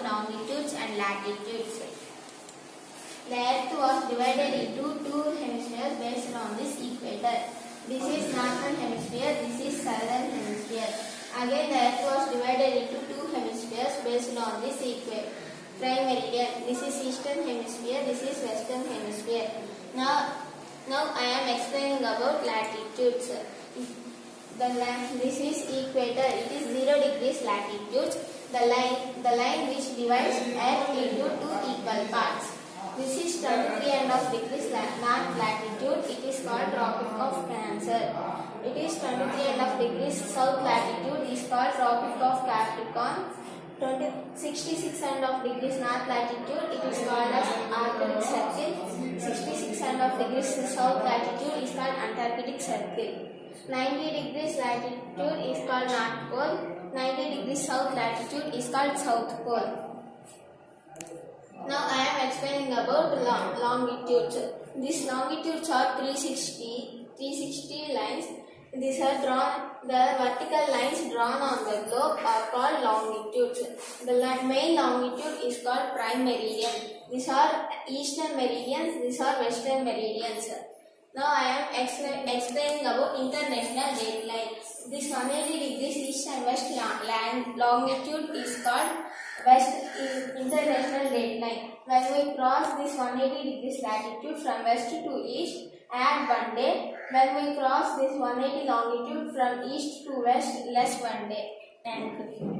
longitudes and latitudes. The earth was divided into two hemispheres based on this equator. This is northern hemisphere, this is southern hemisphere. Again the earth was divided into two hemispheres based on this prime meridian. This is eastern hemisphere, this is western hemisphere. Now I am explaining about latitudes. This is equator, it is 0 degrees latitude. The line which divides earth into two equal parts. This is 23.5 degrees north latitude. It is called Tropic of Cancer. It is 23.5 degrees south latitude. It is called Tropic of Capricorn. 66.5 degrees north latitude. It is called as Arctic Circle. 66.5 degrees south latitude is called Antarctic Circle. 90 degrees latitude is called North Pole. 90 degrees south latitude is called South Pole. Now I am explaining about longitudes. These longitudes are 360 lines. These are drawn, the vertical lines drawn on the globe are called longitudes. The main longitude is called prime meridian. These are eastern meridians, these are western meridians. Now I am explaining about international dateline. This 180 degrees east and west longitude is called international dateline. When we cross this 180 degrees latitude from west to east, add 1 day. When we cross this 180 longitude from east to west, less 1 day. Thank you.